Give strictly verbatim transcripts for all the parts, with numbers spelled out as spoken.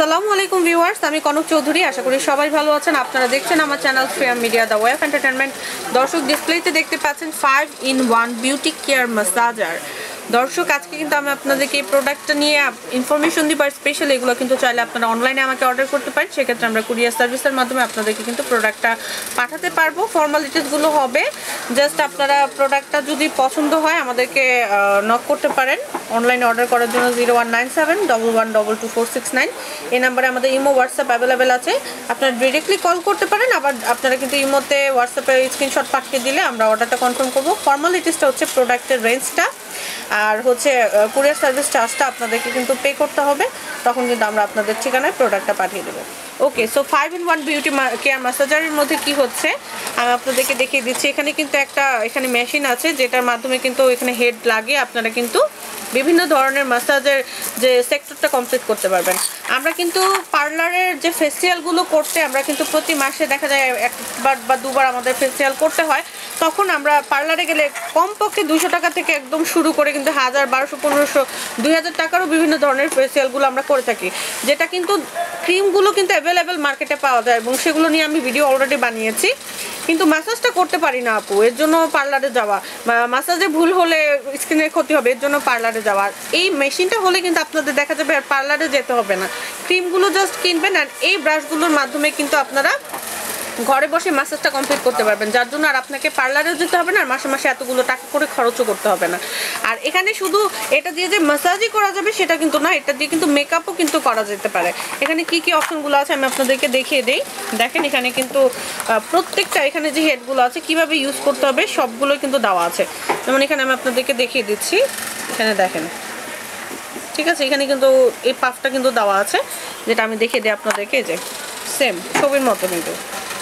আসসালামু আলাইকুম ভিউয়ার্স, আমি কনক চৌধুরী। আশা করি সবাই ভালো আছেন। আপনারা দেখছেন আমার channel fair media the wave entertainment. দর্শক, ডিসপ্লেতে দেখতে পাচ্ছেন five in one beauty care massager. দর্শক, আজকে কিন্তু আমি আপনাদেরকে এই প্রোডাক্টটা নিয়ে ইনফরমেশন দিব। আর স্পেশালি এগুলো কিন্তু চাইলে আপনারা অনলাইনে আমাকে অর্ডার করতে পারেন। সেক্ষেত্রে আমরা কুরিয়ার সার্ভিসের মাধ্যমে আপনাদেরকে কিন্তু প্রোডাক্টটা পাঠাতে পারবো। ফর্মালিটিসগুলো হবে জাস্ট আপনারা প্রোডাক্টটা যদি পছন্দ হয় আমাদেরকে নক করতে পারেন অনলাইনে অর্ডার করার জন্য। Zero one nine seven double one double two four six nine এই নাম্বারে আমাদের ইমো হোয়াটসঅ্যাপ অ্যাভেলেবেল আছে। আপনারা ডিরেক্টলি কল করতে পারেন, আবার আপনারা কিন্তু ইমোতে হোয়াটসঅ্যাপে স্ক্রিনশট পাঠিয়ে দিলে আমরা অর্ডারটা কনফার্ম করবো। ফর্মালিটিসটা হচ্ছে প্রোডাক্টের রেঞ্জটা আর হচ্ছে কুরিয়ার সার্ভিস চার্জটা আপনাদেরকে কিন্তু পে করতে হবে। তখন কিন্তু আমরা আপনাদের ঠিকানায় প্রোডাক্টটা পাঠিয়ে দেবো। Okay, so five in one beauty care ম্যাসাজারের মধ্যে কি হচ্ছে আমি আপনাদেরকে দেখিয়ে দিচ্ছি। এখানে কিন্তু একটা এখানে মেশিন আছে যেটার মাধ্যমে কিন্তু এখানে হেড লাগিয়ে আপনারা কিন্তু বিভিন্ন ধরনের ম্যাসাজের যে সেক্টরটা কমপ্লিট করতে পারবেন। আমরা কিন্তু পার্লারের যে ফেসিয়ালগুলো করতে আমরা কিন্তু প্রতি মাসে দেখা যায় একবার বা দুবার আমাদের ফেসিয়াল করতে হয়। তখন আমরা পার্লারে গেলে কমপক্ষে দুশো টাকা থেকে একদম শুরু করে কিন্তু হাজার বারোশো পনেরোশো দুই হাজার টাকারও বিভিন্ন ধরনের ফেসিয়ালগুলো আমরা করে থাকি, যেটা কিন্তু ক্রিমগুলো কিন্তু অ্যাভেলেবেল মার্কেটে পাওয়া যায় এবং সেগুলো নিয়ে আমি ভিডিও অলরেডি বানিয়েছি। কিন্তু ম্যাসাজটা করতে পারি না আপু, এর জন্য পার্লারে যাওয়া, ম্যাসাজে ভুল হলে স্কিনের ক্ষতি হবে, এর জন্য পার্লারে যাওয়া। এই মেশিনটা হলে কিন্তু আপনাদের দেখা যাবে আর পার্লারে যেতে হবে না, ক্রিমগুলো জাস্ট কিনবেন আর এই ব্রাশগুলোর মাধ্যমে কিন্তু আপনারা ঘরে বসে ম্যাসাজটা কমপ্লিট করতে পারবেন, যার জন্য আর আপনাকে পার্লারেও যেতে হবে না আর মাসে মাসে এতগুলো টাকা করে খরচও করতে হবে না। আর এখানে শুধু এটা দিয়ে যে ম্যাসাজই করা যাবে সেটা কিন্তু না, এটা দিয়ে কিন্তু মেকআপও কিন্তু করা যেতে পারে। এখানে কি কি অপশনগুলো আছে আমি আপনাদেরকে দেখিয়ে দিই। দেখেন এখানে কিন্তু প্রত্যেকটা এখানে যে হেডগুলো আছে কিভাবে ইউজ করতে হবে সবগুলো কিন্তু দেওয়া আছে। যেমন এখানে আমি আপনাদেরকে দেখিয়ে দিচ্ছি, এখানে দেখেন, ঠিক আছে, এখানে কিন্তু এই পাফটা কিন্তু দেওয়া আছে যেটা আমি দেখিয়ে দিই আপনাদেরকে, যে সেম ছবির মতো কিন্তু,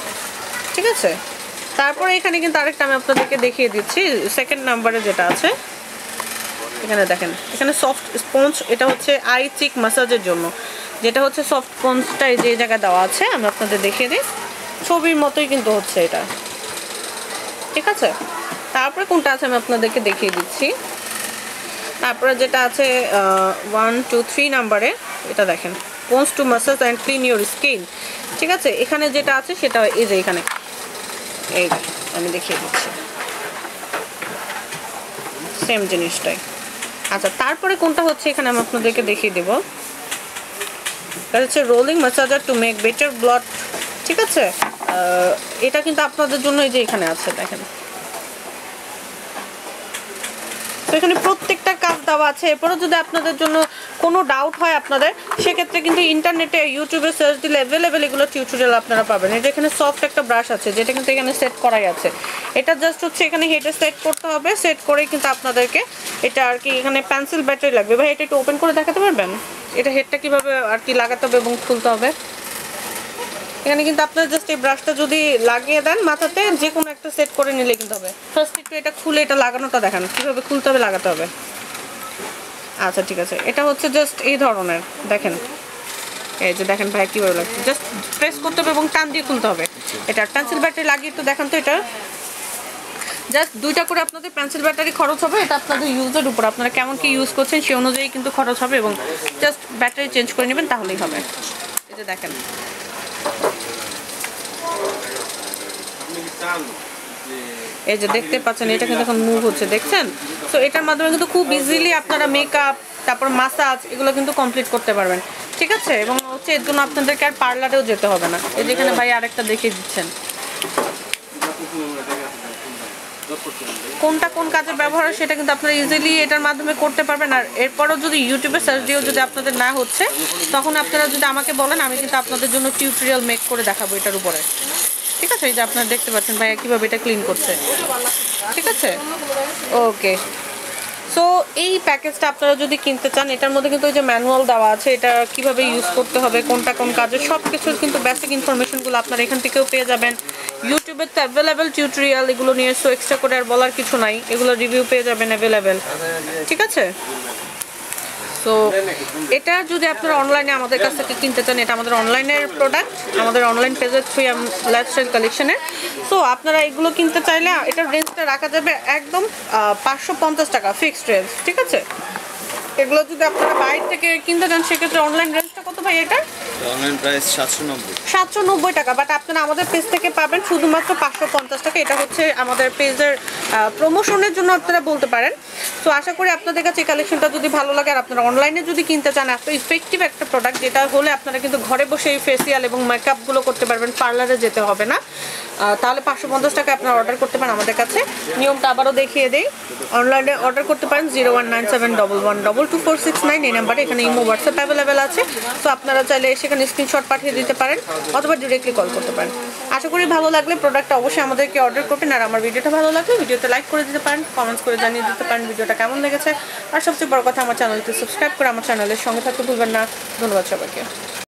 ঠিক আছে। তারপরে এখানে কিন্তু আরেকটা আমি আপনাদেরকে দেখিয়ে দিচ্ছি সেকেন্ড নাম্বারে যেটা আছে, এখানে দেখেন এখানে সফট স্পঞ্জ, এটা হচ্ছে আই চিক ম্যাসাজের জন্য, যেটা হচ্ছে সফট স্পঞ্জটা যে জায়গায় দেওয়া আছে আমি আপনাদের দেখিয়ে দিই, ছবির মতোই কিন্তু হচ্ছে এটা, ঠিক আছে। তারপরে কোনটা আছে আমি আপনাদেরকে দেখিয়ে দিচ্ছি। তারপরে যেটা আছে ওয়ান টু থ্রি নাম্বারে, এটা দেখেন sponge to massage and clean your skin, ঠিক আছে। এখানে যেটা আছে সেটা এই যে এখানে এই আমি দেখিয়ে দিচ্ছি সেম জিনিসটাই। আচ্ছা, তারপরে কোনটা হচ্ছে এখানে আমি আপনাদেরকে দেখিয়ে দেবো, এটা হচ্ছে rolling massager to make better blood, ঠিক আছে। এটা কিন্তু আপনাদের জন্য এই যে এখানে আছে দেখেন, তো এখানে প্রত্যেকটা কাজ দেওয়া আছে। এরপরও যদি আপনাদের জন্য কোনো ডাউট হয় আপনাদের, সেক্ষেত্রে কিন্তু ইন্টারনেটে ইউটিউবে সার্চ দিলে অ্যাভেলেবেল এগুলো টিউটোরিয়াল আপনারা পাবেন। এটা এখানে সফট একটা ব্রাশ আছে যেটা কিন্তু এখানে সেট করাই আছে, এটা জাস্ট হচ্ছে এখানে হেডে সেট করতে হবে। সেট করেই কিন্তু আপনাদেরকে এটা আর কি এখানে পেন্সিল ব্যাটারি লাগবে। ভাই এটা একটু ওপেন করে দেখাতে পারবেন এটা হেডটা কীভাবে আর কি লাগাতে হবে এবং খুলতে হবে। এখানে কিন্তু আপনার জাস্ট এই ব্রাশটা যদি লাগিয়ে দেন মাথাতে, যে কোনো একটা সেট করে নিলে কিন্তু হবে। ফার্স্ট একটু এটা খুলে এটা লাগানোটা দেখান কীভাবে খুলতে হবে লাগাতে হবে। আচ্ছা ঠিক আছে, এটা হচ্ছে জাস্ট এই ধরনের, দেখেন এই যে দেখেন ভাই কীভাবে লাগছে, জাস্ট প্রেস করতে হবে এবং টান দিয়ে খুলতে হবে। এটা পেন্সিল ব্যাটারি লাগিয়ে একটু দেখান তো, এটা জাস্ট দুইটা করে আপনাদের পেন্সিল ব্যাটারি খরচ হবে। এটা আপনাদের ইউজের উপর, আপনারা কেমন কি ইউজ করছেন সেই অনুযায়ী কিন্তু খরচ হবে এবং জাস্ট ব্যাটারি চেঞ্জ করে নেবেন তাহলেই হবে। এই যে দেখেন এই যে দেখতে পাচ্ছেন এটা কিন্তু এখন মুভ হচ্ছে, দেখছেন। তো এটার মাধ্যমে কিন্তু খুব ইজিলি আপনারা মেকআপ তারপর মাসাজ এগুলো কিন্তু কমপ্লিট করতে পারবেন, ঠিক আছে। এবং হচ্ছে এর জন্য আপনাদেরকে আর পার্লারেও যেতে হবে না। এই যেখানে ভাই আরেকটা দেখিয়ে দিচ্ছেন কোনটা কোন কাজে ব্যবহার হয় সেটা কিন্তু আপনারা ইজিলি এটার মাধ্যমে করতে পারবেন। আর এরপরও যদি ইউটিউবে সার্চ দিয়েও যদি আপনাদের না হচ্ছে তখন আপনারা যদি আমাকে বলেন আমি কিন্তু আপনাদের জন্য টিউটোরিয়াল মেক করে দেখাবো এটার উপরে, ঠিক আছে। এই যে আপনারা দেখতে পাচ্ছেন ভাইয়া কীভাবে এটা ক্লিন করছে, ঠিক আছে। ওকে, সো এই প্যাকেজটা আপনারা যদি কিনতে চান এটার মধ্যে কিন্তু ওই যে ম্যানুয়াল দেওয়া আছে, এটা কিভাবে ইউজ করতে হবে কোনটা কোন কাজে সব কিছুর কিন্তু বেসিক ইনফরমেশনগুলো আপনারা এখান থেকেও পেয়ে যাবেন। ইউটিউবে তো অ্যাভেলেবেল টিউটোরিয়াল এগুলো নিয়ে, সো এক্সট্রা করে আর বলার কিছু নাই, এগুলো রিভিউ পেয়ে যাবেন অ্যাভেলেবেল, ঠিক আছে। সো এটা যদি আপনারা অনলাইনে আমাদের কাছ থেকে কিনতে চান, এটা আমাদের অনলাইনের প্রোডাক্ট, আমাদের অনলাইন পেজের থ্রু লাইফস্টাইল কালেকশনের। সো আপনারা এগুলো কিনতে চাইলে এটার রেঞ্জটা রাখা যাবে একদম পাঁচশো পঞ্চাশ টাকা ফিক্সড রেঞ্জ, ঠিক আছে। এগুলো যদি আপনারা বাইরে থেকে কিনতে চান সেক্ষেত্রে অনলাইন রেঞ্জটা কত ভাই এটা? অনলাইন প্রাইস সাতশো নব্বই সাতশো নব্বই টাকা, বাট আপনারা আমাদের পেজ থেকে পাবেন শুধুমাত্র পাঁচশো পঞ্চাশ টাকা। এটা হচ্ছে আমাদের পেজের প্রমোশনের জন্য আপনারা বলতে পারেন। তো আশা করি আপনাদের কাছে এই কালেকশনটা যদি ভালো লাগে আর আপনারা অনলাইনে যদি কিনতে চান, এত ইফেক্টিভ একটা প্রোডাক্ট যেটা হলে আপনারা কিন্তু ঘরে বসে এই ফেসিয়াল এবং মেকআপগুলো করতে পারবেন, পার্লারে যেতে হবে না। তাহলে পাঁচশো পঞ্চাশ টাকা আপনারা অর্ডার করতে পারেন আমাদের কাছে। নিয়মটা আবারও দেখিয়ে দেই, অনলাইনে অর্ডার করতে পারেন zero one nine seven double one double two four six nine এই নাম্বারে। এখানে ইমো হোয়াটসঅ্যাপ অ্যাভেলেবেল আছে, তো আপনারা চাইলে সেখানে স্ক্রিনশট পাঠিয়ে দিতে পারেন অথবা ডিরেক্টলি কল করতে পারেন। আশা করি ভালো লাগলে প্রোডাক্টটা অবশ্যই আমাদেরকে অর্ডার করবেন। আর আমার ভিডিওটা ভালো লাগলে ভিডিওতে লাইক করে দিতে পারেন, কমেন্টস করে জানিয়ে দিতে পারেন ভিডিওটা কেমন লেগেছে। আর সবচেয়ে বড় কথা, আমার চ্যানেলটি সাবস্ক্রাইব করে আমার চ্যানেলের সঙ্গে থাকতে ভুলবেন না। ধন্যবাদ সবাইকে।